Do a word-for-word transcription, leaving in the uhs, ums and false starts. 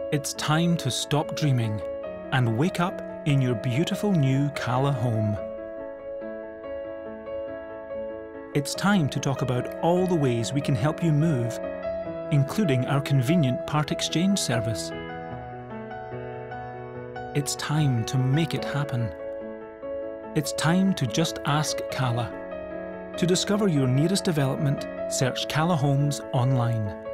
It's time to stop dreaming and wake up in your beautiful new Cala home. It's time to talk about all the ways we can help you move, including our convenient part exchange service. It's time to make it happen. It's time to just ask Cala. To discover your nearest development, search Cala Homes online.